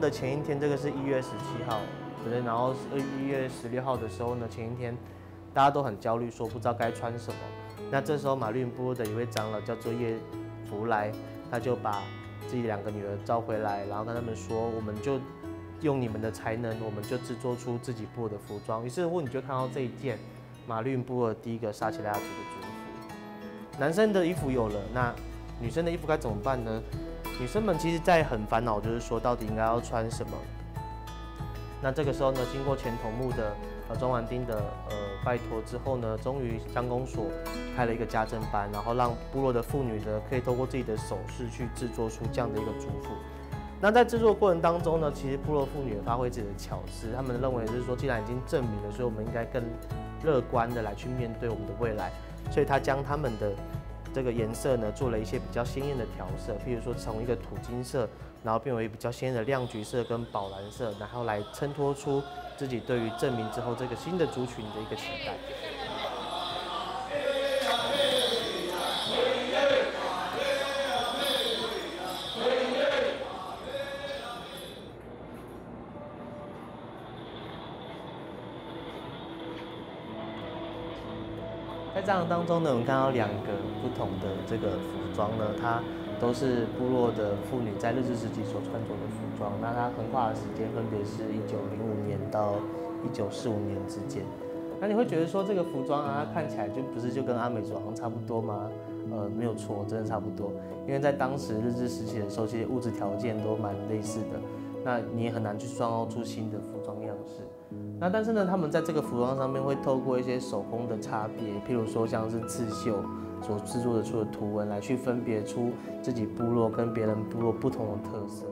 的前一天，这个是1月17号，对，然后1月16号的时候呢，前一天大家都很焦虑，说不知道该穿什么。那这时候马律部落的一位长老叫做叶福来，他就把自己2个女儿召回来，然后跟他们说，我们就用你们的才能，我们就制作出自己部落的服装。于是乎，你就看到这一件马律部落第一个撒奇莱雅族的族服。男生的衣服有了，那女生的衣服该怎么办呢？女生们其实在很烦恼，就是说到底应该要穿什么。那这个时候呢，经过前头目的庄婉丁的拜托之后呢，终于乡公所开了一个家政班，然后让部落的妇女呢可以透过自己的手势去制作出这样的一个族服。那在制作过程当中呢，其实部落妇女也发挥自己的巧思，他们认为就是说，既然已经证明了，所以我们应该更乐观的来去面对我们的未来，所以他将他们的这个颜色呢，做了一些比较鲜艳的调色，譬如说从一个土金色，然后变为比较鲜艳的亮橘色跟宝蓝色，然后来衬托出自己对于证明之后这个新的族群的一个期待。在这样当中呢，我们看到2个不同的这个服装呢，它都是部落的妇女在日治时期所穿着的服装。那它横跨的时间分别是1905年到1945年之间。那你会觉得说这个服装啊，它看起来就跟阿美族好像差不多吗？没有错，真的差不多。因为在当时日治时期的时候，其实物质条件都蛮类似的，那你也很难去创造出新的服装样式。那但是呢，他们在这个服装上面会透过一些手工的差别，譬如说像是刺绣所制作的出的图文，来去分别出自己部落跟别人部落不同的特色。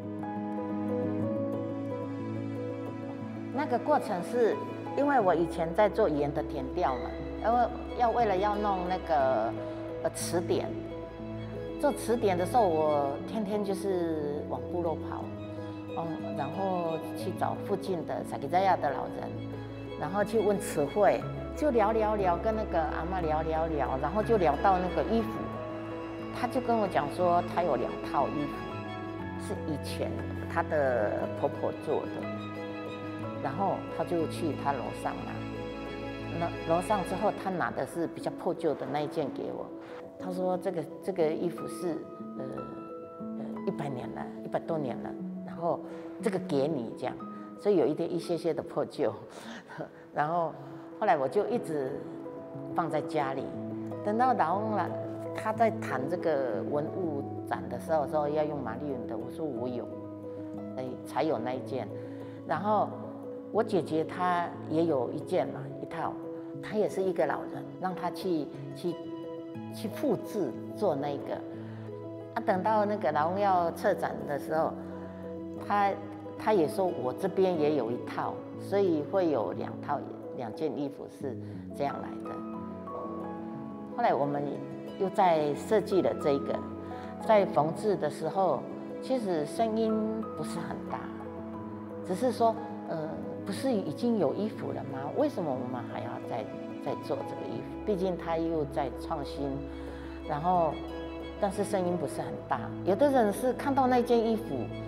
那个过程是因为我以前在做语言的田调嘛，为了要弄那个词典，做词典的时候，我天天就是往部落跑。然后去找附近的撒奇莱雅的老人，然后去问词汇，就聊，跟那个阿嬷聊，然后就聊到那个衣服，他就跟我讲说，他有2套衣服，是以前他的婆婆做的，然后他就去他楼上拿，那楼上之后，他拿的是比较破旧的那一件给我，他说这个衣服是100年了，100多年了。然后这个给你这样，所以有一些些的破旧，然后后来我就一直放在家里，等到老翁了，他在谈这个文物展的时候说要用玛丽云的，我说我有，才有那一件。然后我姐姐她也有一件嘛，一套，她也是一个老人，让她去复制做那个。等到那个老翁要策展的时候。他也说我这边也有一套，所以会有2件衣服是这样来的。后来我们又在设计了这个，在缝制的时候，其实声音不是很大，只是说不是已经有衣服了吗？为什么我们还要再做这个衣服？毕竟它又在创新，然后但是声音不是很大。有的人是看到那件衣服。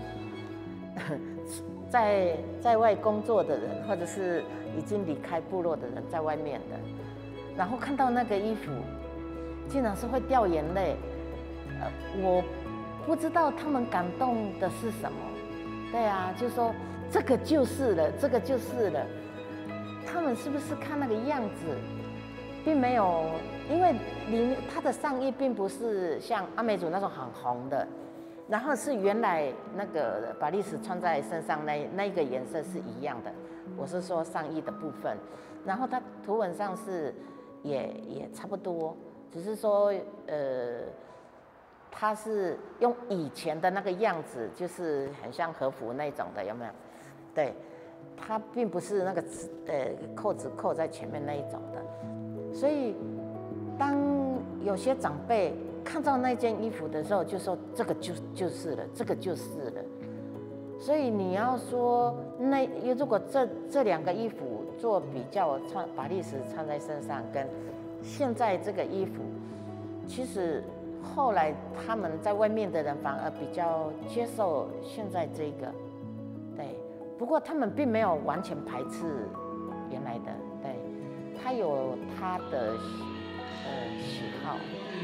在外工作的人，或者是已经离开部落的人，在外面的，然后看到那个衣服，竟然是会掉眼泪。我不知道他们感动的是什么。对啊，就说这个就是了，这个就是了。他们是不是看那个样子，并没有，因为他的上衣并不是像阿美族那种很红的。然后是原来那个把历史穿在身上那个颜色是一样的，我是说上衣的部分，然后它图文上是也差不多，只是说它是用以前的那个样子，就是很像和服那种的，有没有？对，它并不是那个扣子扣在前面那一种的，所以当有些长辈。看到那件衣服的时候，就说这个就是了，这个就是了。所以你要说如果这2个衣服做比较，把历史穿在身上，跟现在这个衣服，其实后来他们在外面的人反而比较接受现在这个， 不过他们并没有完全排斥原来的，对，他有他的喜好。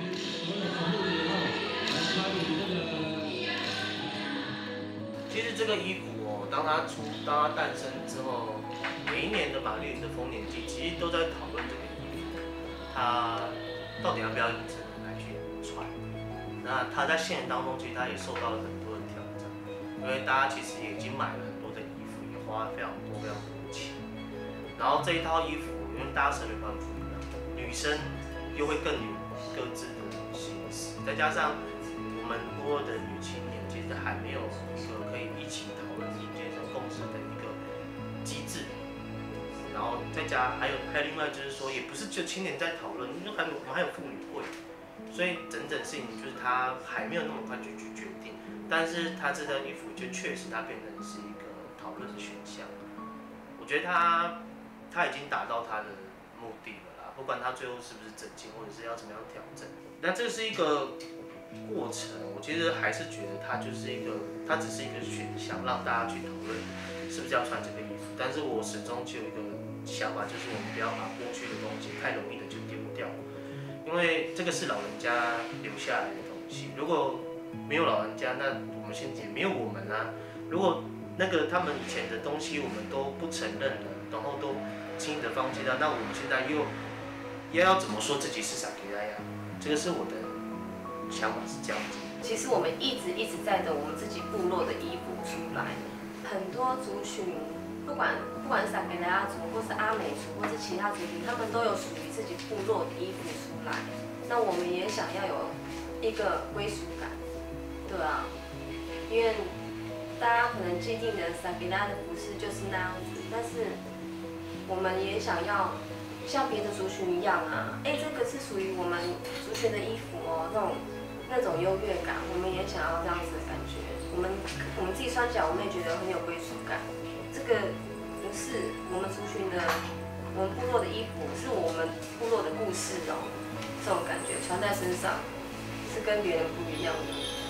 其实这个衣服哦，当它诞生之后，每一年的马律的丰年祭，其实都在讨论这个衣服，它到底要不要引成人来去穿。那它在现实当中，其实它也受到了很多的挑战，因为大家其实也已经买了很多的衣服，也花了非常多的钱。然后这一套衣服，因为大家审美观不一样，女生又会更有各自的心思，再加上我们部落的女青年其实还没有一个可以一起讨论意见、共识的一个机制。然后再加还有另外就是说，也不是就青年在讨论，因为我们还有妇女会，所以整事情就是他还没有那么快去决定。但是他这套衣服就确实它变成是一个讨论的选项。我觉得他已经达到他的目的了啦，不管他最后是不是整形，或者是要怎么样调整。那这是一个过程，我其实还是觉得它只是一个选项，让大家去讨论是不是要穿这个衣服。但是我始终只有一个想法，就是我们不要把过去的东西太容易的就丢掉，因为这个是老人家留下来的东西。如果没有老人家，那我们现在也没有我们啊。如果那个他们以前的东西我们都不承认了，然后都轻易的放弃掉，那我们现在又要怎么说自己是撒奇莱雅？这个是我的想法是这样子。 其实我们一直在的我们自己部落的衣服出来，很多族群，不管是撒奇莱雅族，或是阿美族，或是其他族群，他们都有属于自己部落的衣服出来。那我们也想要有一个归属感，对啊，因为大家可能既定的撒奇莱雅的服饰就是那样子，但是我们也想要像别的族群一样啊，这个是属于我们族群的衣服哦，那种优越感，我们也想要这样子的感觉。我们自己穿起来，我们也觉得很有归属感。这个不是我们族群的，我们部落的衣服，是我们部落的故事哦，这种感觉穿在身上是跟别人不一样的。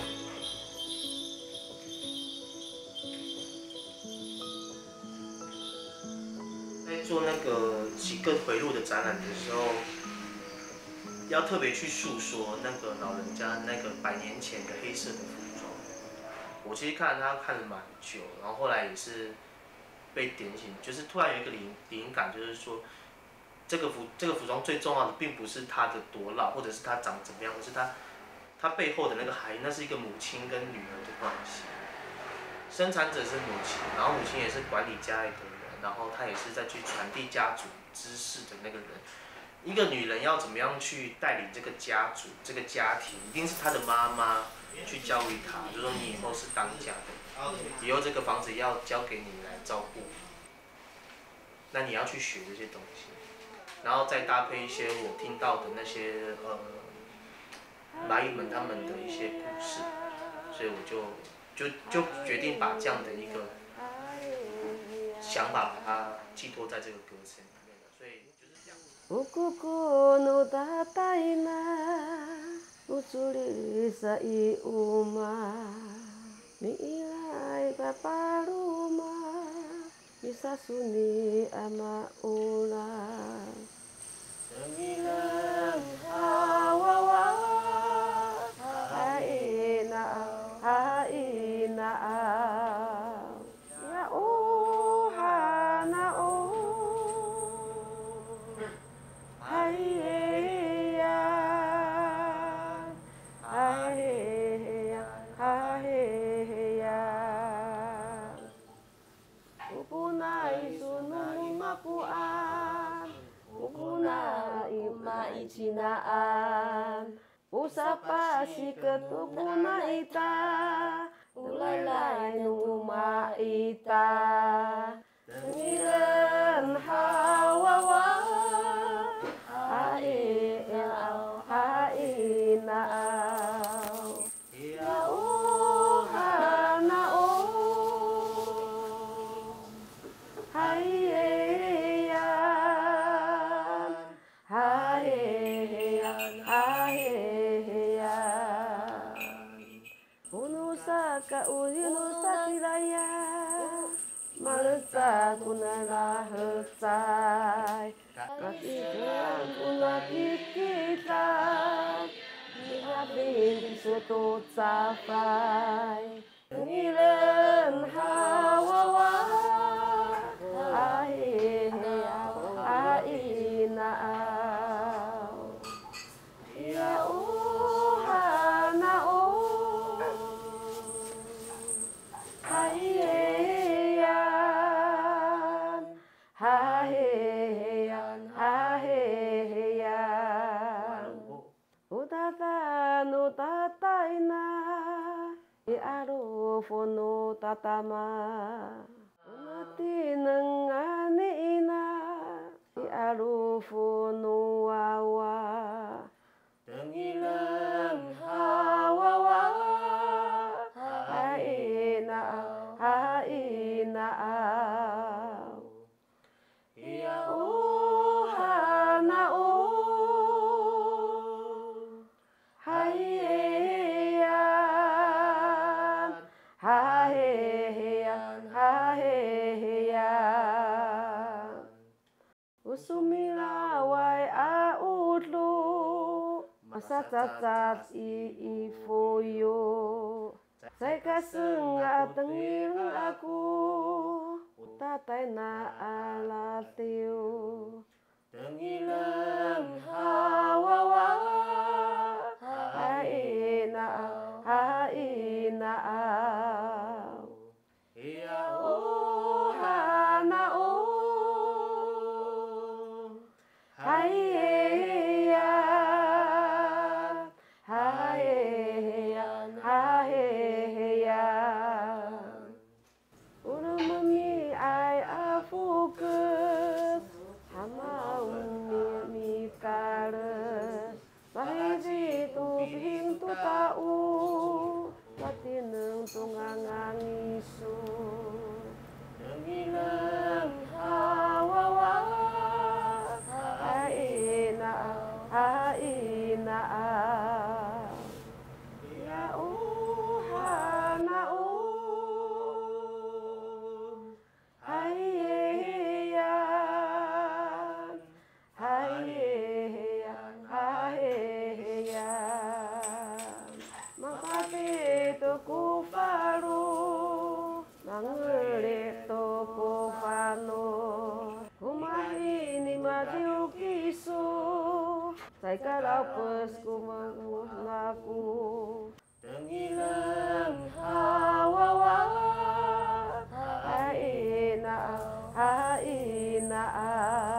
做那个几个回路的展览的时候，要特别去诉说那个老人家那个100年前的黑色的服装。我其实看了蛮久，然后后来也是被点醒，就是突然有一个灵感，就是说这个服装最重要的并不是它的多老，或者是它长怎么样，而是它背后的那个含义，那是一个母亲跟女儿的关系。生产者是母亲，然后母亲也是管理家里的人。然后她也是在去传递家族知识的那个人。一个女人要怎么样去带领这个家族、这个家庭，一定是她的妈妈去教育她，就说你以后是当家的，以后这个房子要交给你来照顾，那你要去学这些东西，然后再搭配一些我听到的那些蚂蚁们他们的一些故事，所以我就决定把这样的一个想法把它寄托在这个歌词里面的，所以就是这样。 Ukuku no tataina usuli sa iuma ni ilai papaluma bisa suni ama ula Sembilan hawawa haina haina ya uhana Haeya haeya haeya Upuna isunu mapuan Upuna ima icinaan Usapa si ketupuna ita Ulalai numa ita Sembilan hawawa Malu sutu capai ngilen hawawa aina ya uhana hayeyan hayeyan hayeyan utatan utataina iarufunu tatama tinenganina iarufunu wawa tengileng hawawa haina haina ya uhana hayeyan hayeyan hayeyan usumilawai audlu masa cacat ifuyo saya kasenga tengil aku utatai na alatiu tengileng hawawa haina haina ya uhana hayeyan hayeyan hayeyan urumumi ai afuket hama umi mikales bahiji tu pintu tau patineng tungangang isu tengileng hawawa haina haina ya uhana hayeyan hayeyan hayeyan makati tu kufaru mangelit tu kufano kumahini madiukisu saya kalau pesku mengaku tengileng hawawa haina haina